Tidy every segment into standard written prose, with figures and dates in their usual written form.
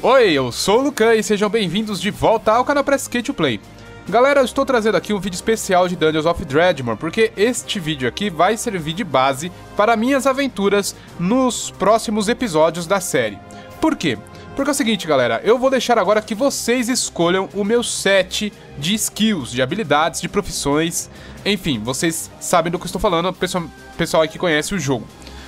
Oi, eu sou o Lucan e sejam bem-vindos de volta ao canal Press K to Play. Galera, eu estou trazendo aqui um vídeo especial de Dungeons of Dredmor, porque este vídeo aqui vai servir de base para minhas aventuras nos próximos episódios da série. Por quê? Porque é o seguinte, galera, eu vou deixar agora que vocês escolham o meu set de skills, de habilidades, de profissões, enfim, vocês sabem do que eu estou falando, pessoal aí que conhece o jogo.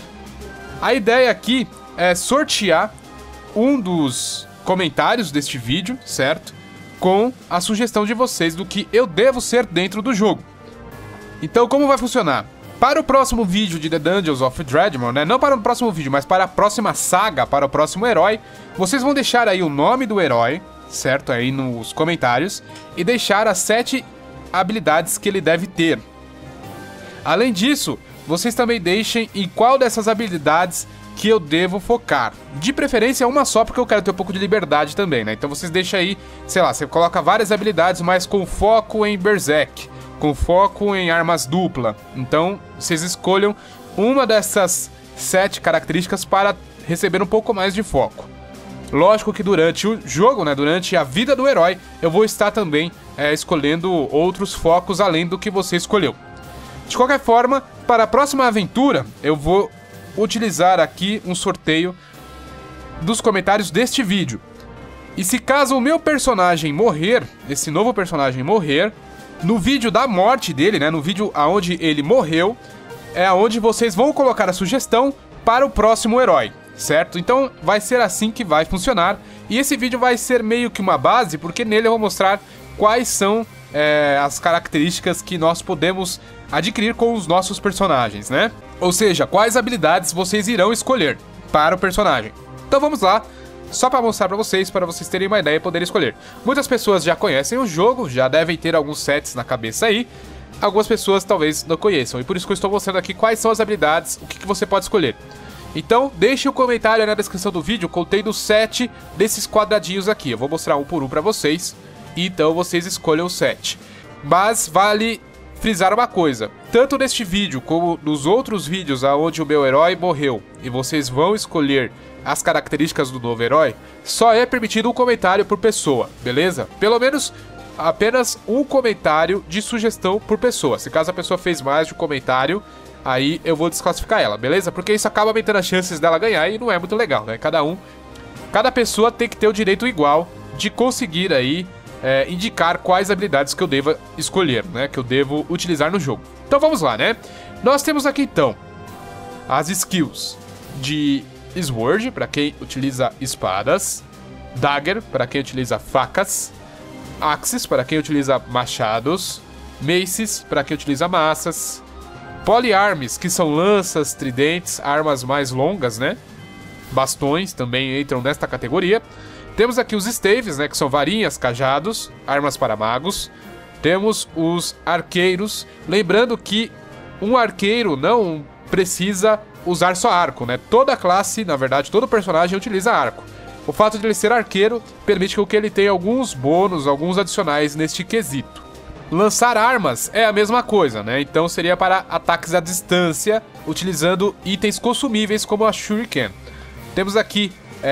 A ideia aqui é sortear um dos comentários deste vídeo, certo? Com a sugestão de vocês do que eu devo ser dentro do jogo. Então, como vai funcionar? Para o próximo vídeo de The Dungeons of Dredmor, né? Não para o próximo vídeo, mas para a próxima saga, para o próximo herói, vocês vão deixar aí o nome do herói, certo? Aí nos comentários, e deixar as 7 habilidades que ele deve ter. Além disso, vocês também deixem em qual dessas habilidades que eu devo focar. De preferência uma só, porque eu quero ter um pouco de liberdade também, né? Então vocês deixam aí, sei lá, você coloca várias habilidades, mas com foco em Berserk, com foco em armas dupla. Então vocês escolham uma dessas 7 características para receber um pouco mais de foco. Lógico que durante o jogo, né, durante a vida do herói, eu vou estar também escolhendo outros focos além do que você escolheu. De qualquer forma, para a próxima aventura, eu vou utilizar aqui um sorteio dos comentários deste vídeo. E se caso o meu personagem morrer, esse novo personagem morrer, no vídeo da morte dele, né, no vídeo aonde ele morreu, é aonde vocês vão colocar a sugestão para o próximo herói, certo? Então vai ser assim que vai funcionar. E esse vídeo vai ser meio que uma base, porque nele eu vou mostrar quais são as características que nós podemos adquirir com os nossos personagens, né? Ou seja, quais habilidades vocês irão escolher para o personagem. Então vamos lá, só para mostrar para vocês terem uma ideia e poderem escolher. Muitas pessoas já conhecem o jogo, já devem ter alguns sets na cabeça aí. Algumas pessoas talvez não conheçam, e por isso que eu estou mostrando aqui quais são as habilidades, o que você pode escolher. Então deixe um comentário aí na descrição do vídeo contendo 7 desses quadradinhos aqui. Eu vou mostrar um por um para vocês, então vocês escolham o 7. Mas vale frisar uma coisa, tanto neste vídeo como nos outros vídeos onde o meu herói morreu e vocês vão escolher as características do novo herói, só é permitido um comentário por pessoa, beleza? Pelo menos apenas um comentário de sugestão por pessoa. Se caso a pessoa fez mais de um comentário, aí eu vou desclassificar ela, beleza? Porque isso acaba aumentando as chances dela ganhar e não é muito legal, né? Cada pessoa tem que ter o direito igual de conseguir aí indicar quais habilidades que eu devo escolher, né? Que eu devo utilizar no jogo. Então vamos lá, né? Nós temos aqui então as skills de Sword, para quem utiliza espadas, Dagger, para quem utiliza facas, Axes, para quem utiliza machados, Maces, para quem utiliza maças, Polyarms, que são lanças, tridentes, armas mais longas, né? Bastões também entram nesta categoria. Temos aqui os staves, né, que são varinhas, cajados, armas para magos. Temos os arqueiros, lembrando que um arqueiro não precisa usar só arco, né? Toda classe, na verdade, todo personagem utiliza arco. O fato de ele ser arqueiro permite que ele tenha alguns bônus, alguns adicionais neste quesito. Lançar armas é a mesma coisa, né? Então seria para ataques à distância, utilizando itens consumíveis como a Shuriken. Temos aqui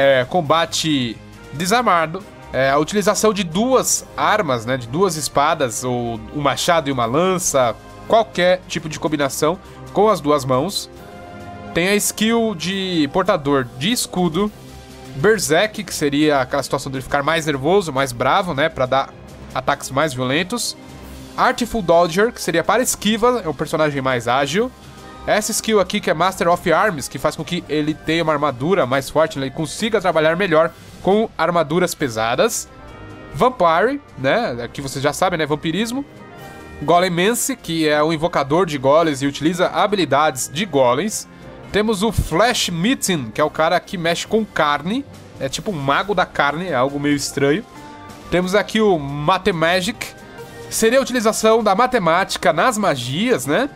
combate desarmado, a utilização de 2 armas, né, de 2 espadas, ou um machado e uma lança, qualquer tipo de combinação com as 2 mãos. Tem a skill de portador de escudo, Berserk, que seria aquela situação de ele ficar mais nervoso, mais bravo, né, para dar ataques mais violentos. Artful Dodger, que seria para esquiva, é um personagem mais ágil. Essa skill aqui, que é Master of Arms, que faz com que ele tenha uma armadura mais forte, ele consiga trabalhar melhor com armaduras pesadas. Vampire, né, aqui vocês já sabem, né, vampirismo. Golemancy, que é um invocador de golems e utiliza habilidades de golems. Temos o Flesh Meeting, que é o cara que mexe com carne, é tipo um mago da carne, é algo meio estranho. Temos aqui o Mathemagic, seria a utilização da matemática nas magias, né?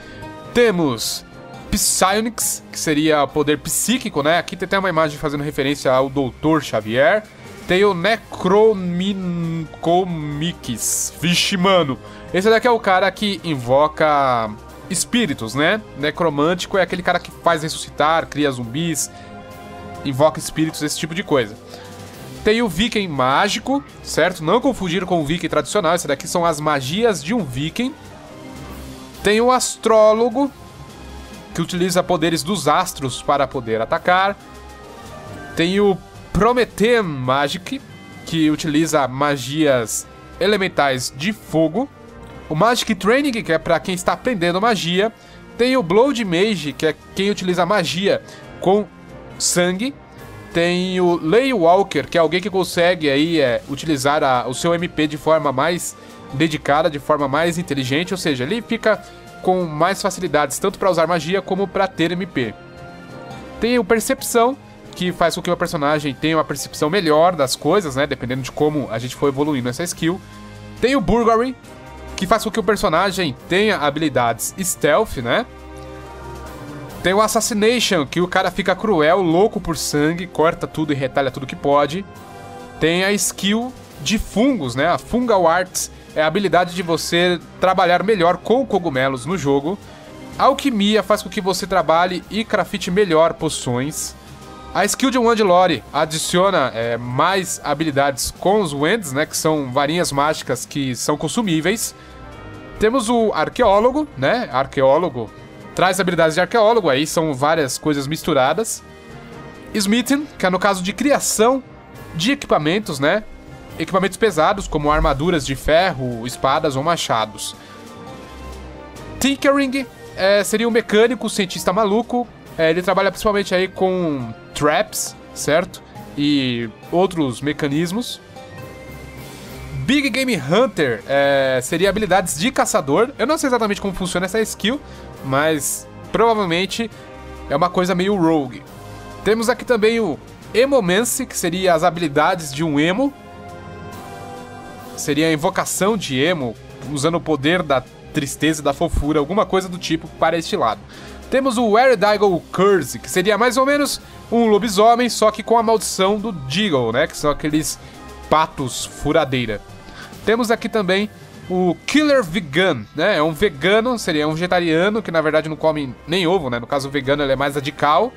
Temos Psionics, que seria poder psíquico, né? Aqui tem até uma imagem fazendo referência ao Dr. Xavier. Tem o Necronomicus. Vixe, mano. Esse daqui é o cara que invoca espíritos, né? Necromântico é aquele cara que faz ressuscitar, cria zumbis, invoca espíritos, esse tipo de coisa. Tem o Viking mágico, certo? Não confundir com o Viking tradicional, esse daqui são as magias de um Viking. Tem o Astrólogo, que utiliza poderes dos astros para poder atacar. Tem o Promethean Magic, que utiliza magias elementais de fogo. O Magic Training, que é para quem está aprendendo magia. Tem o Blood Mage, que é quem utiliza magia com sangue. Tem o Ley Walker, que é alguém que consegue aí, utilizar o seu MP de forma mais dedicada, de forma mais inteligente. Ou seja, ele fica com mais facilidades, tanto para usar magia como para ter MP. Tem o Percepção, que faz com que o personagem tenha uma percepção melhor das coisas, né? Dependendo de como a gente for evoluindo essa skill. Tem o Burglary, que faz com que o personagem tenha habilidades stealth, né? Tem o Assassination, que o cara fica cruel, louco por sangue, corta tudo e retalha tudo que pode. Tem a skill de fungos, né? A Fungal Arts é a habilidade de você trabalhar melhor com cogumelos no jogo. A Alquimia faz com que você trabalhe e crafte melhor poções. A skill de Wand Lore adiciona mais habilidades com os Wands, né? Que são varinhas mágicas que são consumíveis. Temos o Arqueólogo, né? Arqueólogo traz habilidades de arqueólogo, aí são várias coisas misturadas. Smithing, que é no caso de criação de equipamentos, né? Equipamentos pesados, como armaduras de ferro, espadas ou machados. Tinkering seria um mecânico, cientista maluco. Ele trabalha principalmente aí com traps, certo? E outros mecanismos. Big Game Hunter seria habilidades de caçador. Eu não sei exatamente como funciona essa skill, mas provavelmente é uma coisa meio rogue. Temos aqui também o Emomancy, que seria as habilidades de um emo. Seria a invocação de emo, usando o poder da tristeza e da fofura, alguma coisa do tipo para este lado. Temos o Were-Diggle Curse, que seria mais ou menos um lobisomem, só que com a maldição do Diggle, né? Que são aqueles patos furadeira. Temos aqui também o Killer Vegan, né? É um vegano, seria um vegetariano, que na verdade não come nem ovo, né? No caso, o vegano ele é mais radical.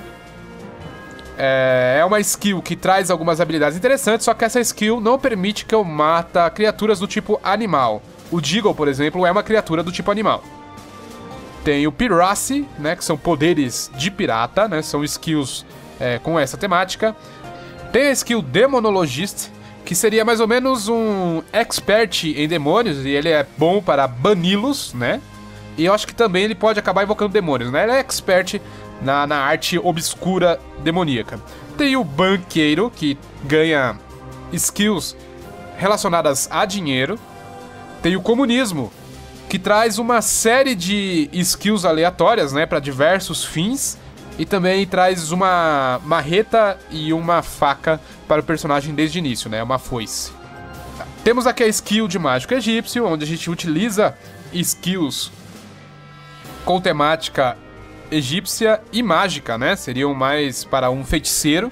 É uma skill que traz algumas habilidades interessantes, só que essa skill não permite que eu mata criaturas do tipo animal. O Diggle, por exemplo, é uma criatura do tipo animal. Tem o Piracy, né? Que são poderes de pirata, né? São skills com essa temática. Tem a skill Demonologist, que seria mais ou menos um expert em demônios, e ele é bom para bani-los, né? E eu acho que também ele pode acabar invocando demônios, né? Ele é expert na arte obscura demoníaca. Tem o Banqueiro, que ganha skills relacionadas a dinheiro. Tem o Comunismo, que traz uma série de skills aleatórias, né, para diversos fins. E também traz uma marreta e uma faca para o personagem desde o início, né? Uma foice. Temos aqui a skill de mágico egípcio, onde a gente utiliza skills com temática egípcia e mágica, né? Seriam mais para um feiticeiro.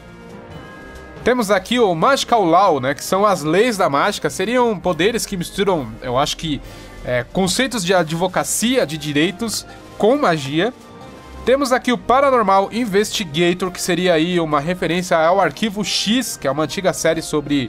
Temos aqui o Magical Law, né? Que são as leis da mágica. Seriam poderes que misturam, eu acho que, conceitos de advocacia, de direitos, com magia. Temos aqui o Paranormal Investigator, que seria aí uma referência ao Arquivo X, que é uma antiga série sobre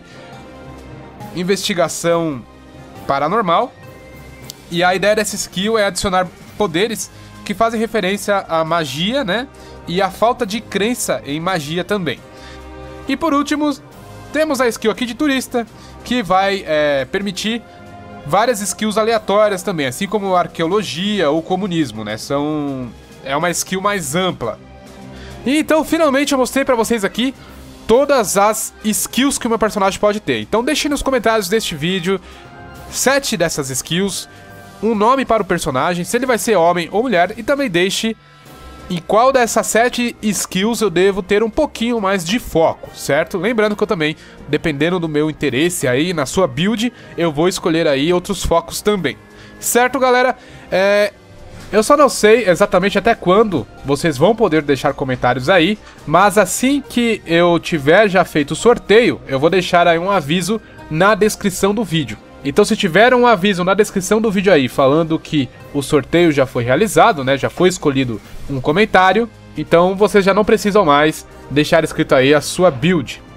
investigação paranormal. E a ideia dessa skill é adicionar poderes que fazem referência à magia, né? E à falta de crença em magia também. E por último, temos a skill aqui de turista, que vai permitir várias skills aleatórias também, assim como arqueologia ou comunismo, né? É uma skill mais ampla. E então, finalmente, eu mostrei pra vocês aqui todas as skills que o meu personagem pode ter. Então, deixe nos comentários deste vídeo 7 dessas skills, um nome para o personagem, se ele vai ser homem ou mulher, e também deixe em qual dessas 7 skills eu devo ter um pouquinho mais de foco, certo? Lembrando que eu também, dependendo do meu interesse aí na sua build, eu vou escolher aí outros focos também. Certo, galera? Eu só não sei exatamente até quando vocês vão poder deixar comentários aí, mas assim que eu tiver já feito o sorteio, eu vou deixar aí um aviso na descrição do vídeo. Então se tiver um aviso na descrição do vídeo aí falando que o sorteio já foi realizado, né, já foi escolhido um comentário, então vocês já não precisam mais deixar escrito aí a sua build.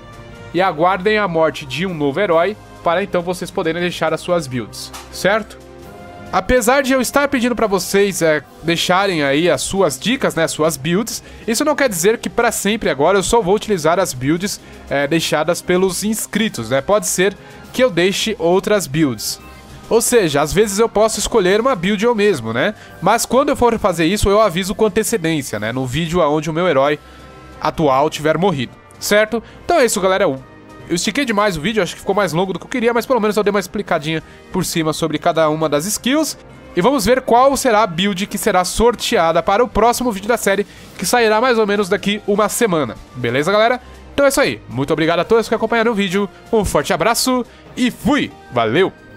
e aguardem a morte de um novo herói para então vocês poderem deixar as suas builds, certo? Apesar de eu estar pedindo para vocês deixarem aí as suas dicas, né, as suas builds, isso não quer dizer que para sempre agora eu só vou utilizar as builds deixadas pelos inscritos, né? Pode ser que eu deixe outras builds. Ou seja, às vezes eu posso escolher uma build eu mesmo, né? Mas quando eu for fazer isso, eu aviso com antecedência, né? No vídeo onde o meu herói atual tiver morrido, certo? Então é isso, galera. Eu estiquei demais o vídeo, acho que ficou mais longo do que eu queria, mas pelo menos eu dei uma explicadinha por cima sobre cada uma das skills. E vamos ver qual será a build que será sorteada para o próximo vídeo da série, que sairá mais ou menos daqui uma semana. Beleza, galera? Então é isso aí. Muito obrigado a todos que acompanharam o vídeo. Um forte abraço e fui! Valeu!